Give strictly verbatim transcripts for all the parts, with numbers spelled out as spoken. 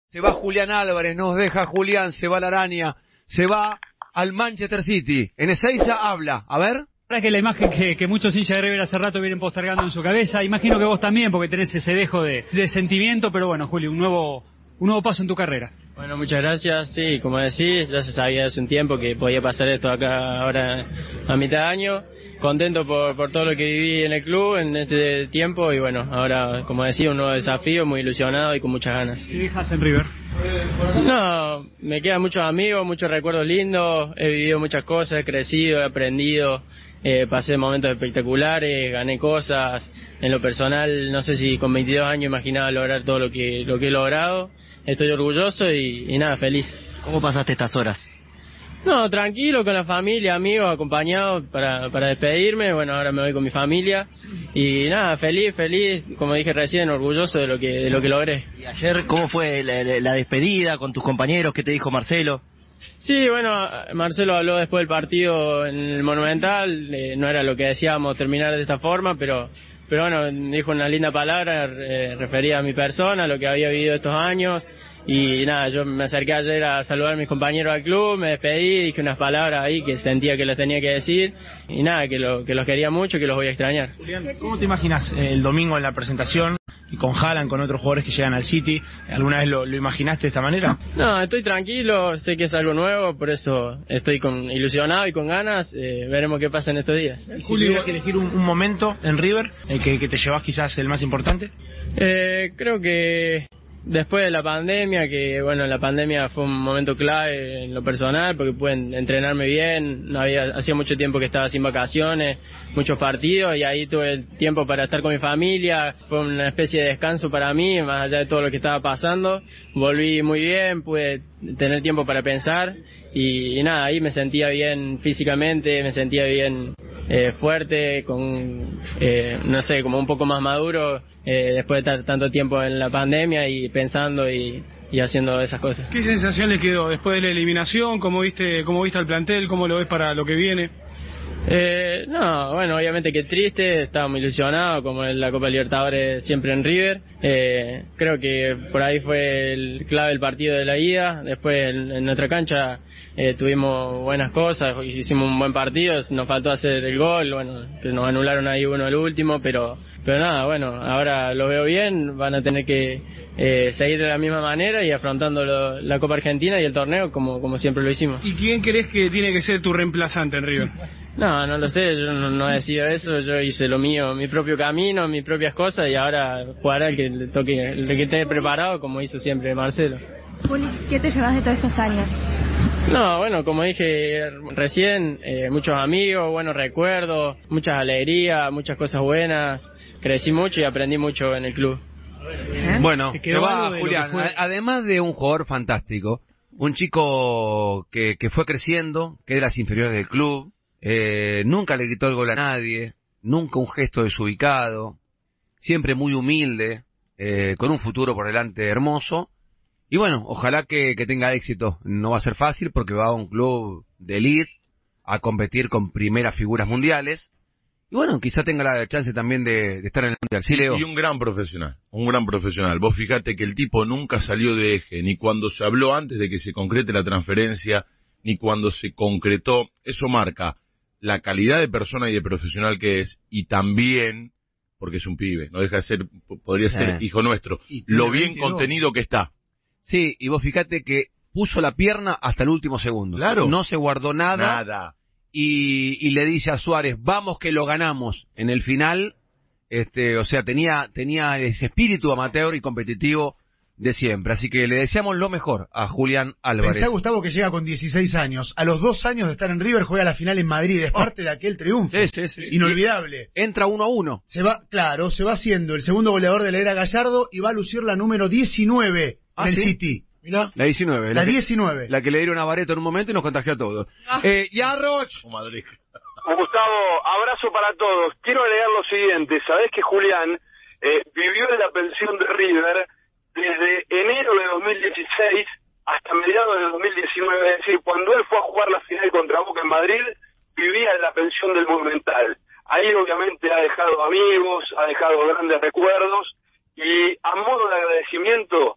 Se va Julián Álvarez, nos deja Julián, se va la araña, se va al Manchester City. En Ezeiza habla, a ver. Es que la imagen que, que muchos hinchas de River hace rato vienen postergando en su cabeza, imagino que vos también, porque tenés ese dejo de, de sentimiento, pero bueno, Julio, un nuevo, un nuevo paso en tu carrera. Bueno, muchas gracias. Sí, como decís, ya se sabía hace un tiempo que podía pasar esto acá ahora a mitad de año. Contento por, por todo lo que viví en el club en este tiempo y bueno, ahora, como decía, un nuevo desafío, muy ilusionado y con muchas ganas. ¿Qué dejas en River? No, me quedan muchos amigos, muchos recuerdos lindos, he vivido muchas cosas, he crecido, he aprendido, eh, pasé momentos espectaculares, gané cosas. En lo personal, no sé si con veintidós años imaginaba lograr todo lo que, lo que he logrado. Estoy orgulloso y, y nada, feliz. ¿Cómo pasaste estas horas? No, tranquilo, con la familia, amigos, acompañados para, para despedirme. Bueno, ahora me voy con mi familia. Y nada, feliz, feliz, como dije recién, orgulloso de lo que, de lo que logré. ¿Y ayer cómo fue la, la despedida con tus compañeros? ¿Qué te dijo Marcelo? Sí, bueno, Marcelo habló después del partido en el Monumental. Eh, no era lo que decíamos terminar de esta forma, pero... Pero bueno, dijo una linda palabra, eh, refería a mi persona, a lo que había vivido estos años. Y nada, yo me acerqué ayer a saludar a mis compañeros al club, me despedí, dije unas palabras ahí que sentía que las tenía que decir. Y nada, que, lo, que los quería mucho, que los voy a extrañar. Julián, ¿cómo te imaginas el domingo en la presentación? Y con Haaland, con otros jugadores que llegan al City, ¿alguna vez lo, lo imaginaste de esta manera? No, estoy tranquilo, sé que es algo nuevo, por eso estoy con, ilusionado y con ganas, eh, veremos qué pasa en estos días. ¿Y si tuvieras que elegir un, un momento en River, el que, que te llevas quizás el más importante? Eh, creo que después de la pandemia, que bueno, la pandemia fue un momento clave en lo personal, porque pude entrenarme bien, no había, hacía mucho tiempo que estaba sin vacaciones, muchos partidos, y ahí tuve el tiempo para estar con mi familia, fue una especie de descanso para mí, más allá de todo lo que estaba pasando, volví muy bien, pude tener tiempo para pensar, y, y nada, ahí me sentía bien físicamente, me sentía bien eh, fuerte, con, eh, no sé, como un poco más maduro, eh, después de estar tanto tiempo en la pandemia y pensando y, y haciendo esas cosas. ¿Qué sensación le quedó después de la eliminación? ¿Cómo viste, cómo viste al plantel? ¿Cómo lo ves para lo que viene? Eh, no, bueno, obviamente que triste, estaba muy ilusionado, como en la Copa Libertadores siempre en River. Eh, creo que por ahí fue el clave el partido de la ida. Después en, en nuestra cancha eh, tuvimos buenas cosas, hicimos un buen partido, nos faltó hacer el gol, bueno, que nos anularon ahí uno al último, pero pero nada, bueno, ahora lo veo bien, van a tener que eh, seguir de la misma manera y afrontando lo, la Copa Argentina y el torneo como, como siempre lo hicimos. ¿Y quién crees que tiene que ser tu reemplazante en River? No, no lo sé, yo no, no decido eso, yo hice lo mío, mi propio camino, mis propias cosas y ahora jugará el que le toque, el que esté preparado como hizo siempre Marcelo. Juli, ¿qué te llevas de todos estos años? No, bueno, como dije recién, eh, muchos amigos, buenos recuerdos, muchas alegrías, muchas cosas buenas, crecí mucho y aprendí mucho en el club. ¿Eh? Bueno, se va Julián, además de un jugador fantástico, un chico que, que fue creciendo, que de las inferiores del club, eh, nunca le gritó el gol a nadie, nunca un gesto desubicado, siempre muy humilde, eh, con un futuro por delante hermoso. Y bueno, ojalá que, que tenga éxito. No va a ser fácil porque va a un club de elite a competir con primeras figuras mundiales. Y bueno, quizá tenga la chance también de, de estar en el mundial. Sí, Leo. Y un gran profesional, un gran profesional. Vos fíjate que el tipo nunca salió de eje, ni cuando se habló antes de que se concrete la transferencia, ni cuando se concretó. Eso marca la calidad de persona y de profesional que es, y también, porque es un pibe, no deja de ser, podría ser eh. hijo nuestro, lo bien veintidós contenido que está. Sí, y vos fíjate que puso la pierna hasta el último segundo. Claro. No se guardó nada. Nada. Y, y le dice a Suárez, vamos que lo ganamos. En el final, este, o sea, tenía, tenía ese espíritu amateur y competitivo de siempre. Así que le deseamos lo mejor a Julián Álvarez. Pensá, Gustavo, que llega con dieciséis años. A los dos años de estar en River, juega la final en Madrid. Es oh. parte de aquel triunfo. Sí, sí, sí. Inolvidable. Entra uno a uno. Se va, claro, se va haciendo el segundo goleador de la era Gallardo y va a lucir la número diecinueve ¿Ah, en el sí? City. Mirá. La diecinueve. La, la diecinueve. Que, la que le dieron a Bareto en un momento y nos contagió a todos. Ah. Eh, ya, Roch. Oh, Madrid. Gustavo, abrazo para todos. Quiero agregar lo siguiente. Sabés que Julián eh, vivió en la pensión de River desde enero de dos mil dieciséis hasta mediados de dos mil diecinueve. Es decir, cuando él fue a jugar la final contra Boca en Madrid, vivía en la pensión del Monumental. Ahí obviamente ha dejado amigos, ha dejado grandes recuerdos y a modo de agradecimiento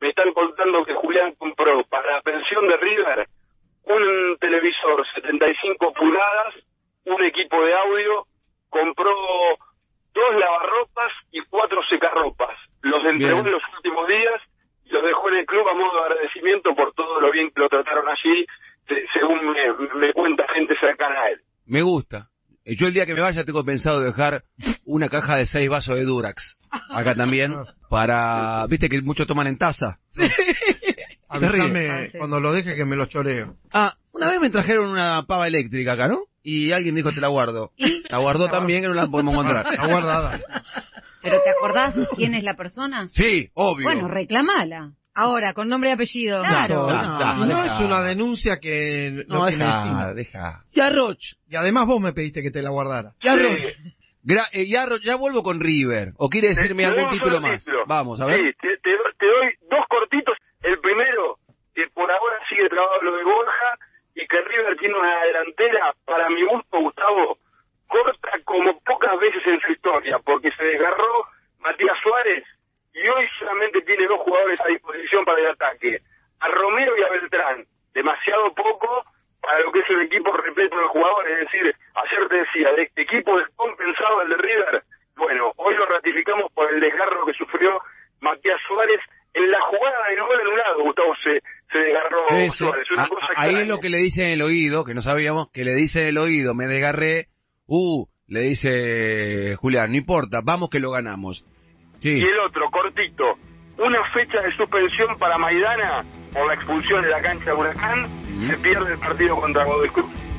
me están contando que Julián compró para la pensión de River un televisor setenta y cinco pulgadas, un equipo de audio, compró dos lavarropas y cuatro secarropas. Los entregó en los últimos días y los dejó en el club a modo de agradecimiento por todo lo bien que lo trataron allí, según me, me cuenta gente cercana a él. Me gusta. Yo el día que me vaya tengo pensado dejar una caja de seis vasos de Durax. Acá también. Para... ¿Viste que muchos toman en taza? Sí. Avísame ah, sí. cuando lo deje que me lo choreo. Ah, una vez me trajeron una pava eléctrica acá, ¿no? Y alguien dijo, te la guardo. ¿Y? La guardó también, que no la podemos encontrar. Está guardada. ¿Pero te acordás quién es la persona? Sí, obvio. Bueno, reclamala. Ahora, con nombre y apellido. Claro. No, no, no, no es una denuncia que no, no tiene deja, destino. deja. Y Arroch. Y además vos me pediste que te la guardara. Y Arroch. Gra eh, y Arroch, ya vuelvo con River. ¿O quiere decirme te, algún título más? Título. Vamos, a ver. Sí, te, te, te doy dos cortitos. El primero, que por ahora sigue trabajando lo de Borja, y que River tiene una delantera, para mi gusto, Gustavo, corta como pocas veces en su historia, porque se desgarró Matías Suárez, y hoy solamente tiene dos jugadores a disposición para el ataque, a Romero y a Beltrán, demasiado poco para lo que es el equipo repleto de jugadores. Es decir, ayer te decía, de este equipo descompensado el de River, bueno, hoy lo ratificamos por el desgarro que sufrió Matías Suárez en la jugada del gol anulado. Gustavo se, se desgarró Eso. Suárez, una a, cosa ahí extraña. Es lo que le dice en el oído, que no sabíamos, que le dice en el oído, me desgarré, uh, le dice Julián, no importa, vamos que lo ganamos. Sí. Y el otro, cortito, una fecha de suspensión para Maidana por la expulsión de la cancha de Huracán, mm. se pierde el partido contra Godoy Cruz.